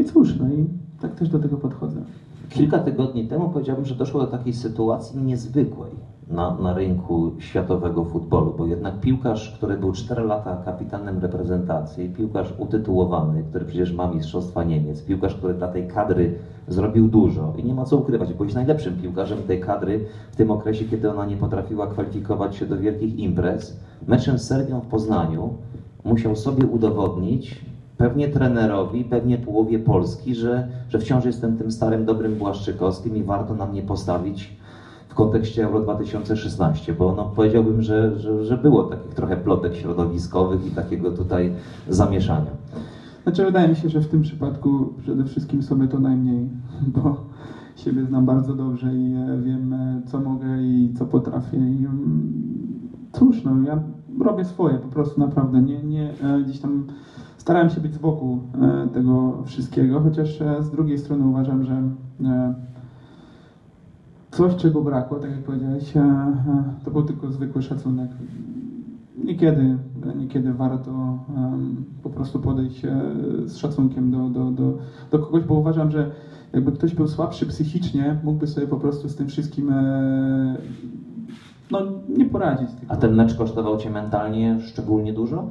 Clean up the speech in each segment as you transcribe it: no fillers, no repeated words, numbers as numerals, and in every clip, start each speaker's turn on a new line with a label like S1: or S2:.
S1: cóż, no i tak też do tego podchodzę.
S2: Kilka tygodni temu powiedziałbym, że doszło do takiej sytuacji niezwykłej na rynku światowego futbolu, bo jednak piłkarz, który był 4 lata kapitanem reprezentacji, piłkarz utytułowany, który przecież ma Mistrzostwa Niemiec, piłkarz, który dla tej kadry zrobił dużo i nie ma co ukrywać, byłeś najlepszym piłkarzem tej kadry w tym okresie, kiedy ona nie potrafiła kwalifikować się do wielkich imprez. Meczem z Serbią w Poznaniu musiał sobie udowodnić, pewnie trenerowi, pewnie połowie Polski, że wciąż jestem tym starym, dobrym Błaszczykowskim i warto na mnie postawić w kontekście Euro 2016, bo no, powiedziałbym, że było takich trochę plotek środowiskowych i takiego tutaj zamieszania.
S1: Znaczy wydaje mi się, że w tym przypadku przede wszystkim sobie to najmniej, bo siebie znam bardzo dobrze i wiem, co mogę i co potrafię. I cóż, no ja robię swoje, po prostu naprawdę nie gdzieś tam starałem się być z boku tego wszystkiego, chociaż z drugiej strony uważam, że coś, czego brakło, tak jak powiedziałeś, to był tylko zwykły szacunek. Niekiedy warto po prostu podejść z szacunkiem do kogoś, bo uważam, że jakby ktoś był słabszy psychicznie, mógłby sobie po prostu z tym wszystkim no, nie poradzić.
S2: A ten mecz kosztował Cię mentalnie szczególnie dużo?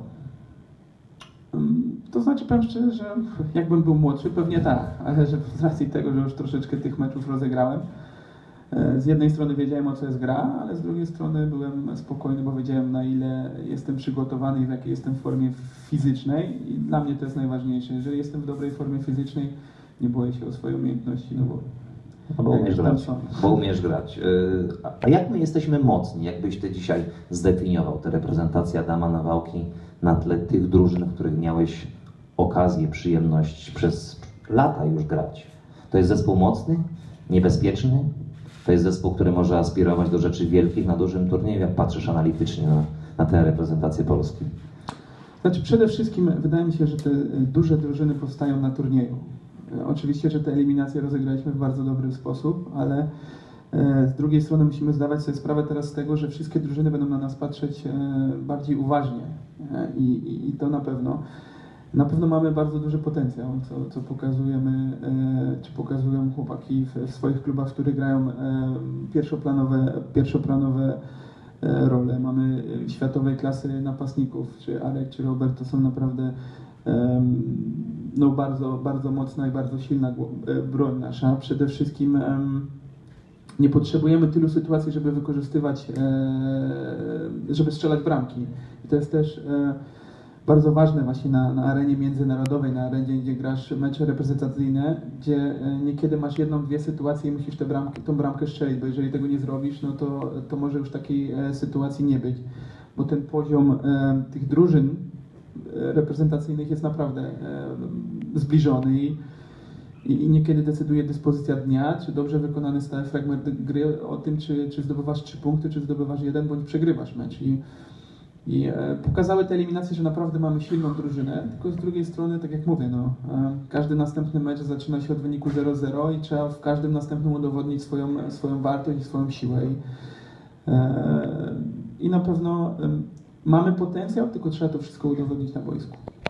S1: To znaczy, powiem szczerze, że jakbym był młodszy, pewnie tak, ale że z racji tego, że już troszeczkę tych meczów rozegrałem, z jednej strony wiedziałem, o co jest gra, ale z drugiej strony byłem spokojny, bo wiedziałem, na ile jestem przygotowany i w jakiej jestem formie fizycznej i dla mnie to jest najważniejsze. Jeżeli jestem w dobrej formie fizycznej, nie boję się o swoje umiejętności, no
S2: bo umiesz grać. A jak my jesteśmy mocni? Jakbyś Ty dzisiaj zdefiniował tę reprezentację Adama Nawałki na tle tych drużyn, w których miałeś okazję, przyjemność przez lata już grać? To jest zespół mocny, niebezpieczny? To jest zespół, który może aspirować do rzeczy wielkich na dużym turnieju? Jak patrzysz analitycznie na tę reprezentację Polski?
S1: Znaczy przede wszystkim wydaje mi się, że te duże drużyny powstają na turnieju. Oczywiście, że te eliminacje rozegraliśmy w bardzo dobry sposób, ale z drugiej strony musimy zdawać sobie sprawę teraz z tego, że wszystkie drużyny będą na nas patrzeć bardziej uważnie i to na pewno. Na pewno mamy bardzo duży potencjał, co pokazujemy, czy pokazują chłopaki w swoich klubach, w których grają pierwszoplanowe role. Mamy światowej klasy napastników, czy Arek, czy Robert, to są naprawdę no bardzo, bardzo mocna i bardzo silna broń nasza. Przede wszystkim nie potrzebujemy tylu sytuacji, żeby wykorzystywać, żeby strzelać bramki. I to jest też bardzo ważne właśnie na arenie międzynarodowej, na arenie, gdzie grasz mecze reprezentacyjne, gdzie niekiedy masz jedną, dwie sytuacje i musisz tą bramkę strzelić, bo jeżeli tego nie zrobisz, no to może już takiej sytuacji nie być. Bo ten poziom tych drużyn reprezentacyjnych jest naprawdę zbliżony i niekiedy decyduje dyspozycja dnia, czy dobrze wykonany stały fragment gry o tym, czy zdobywasz 3 punkty, czy zdobywasz 1, bądź przegrywasz mecz. I pokazały te eliminacje, że naprawdę mamy silną drużynę, tylko z drugiej strony, tak jak mówię, no, każdy następny mecz zaczyna się od wyniku 0-0 i trzeba w każdym następnym udowodnić swoją wartość i swoją siłę. I na pewno mamy potencjał, tylko trzeba to wszystko udowodnić na boisku.